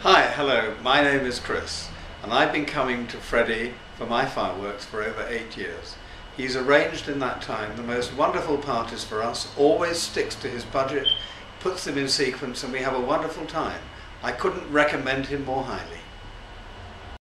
Hi, hello, my name is Chris, and I've been coming to Freddie for my fireworks for over 8 years. He's arranged in that time the most wonderful parties for us, always sticks to his budget, puts them in sequence, and we have a wonderful time. I couldn't recommend him more highly.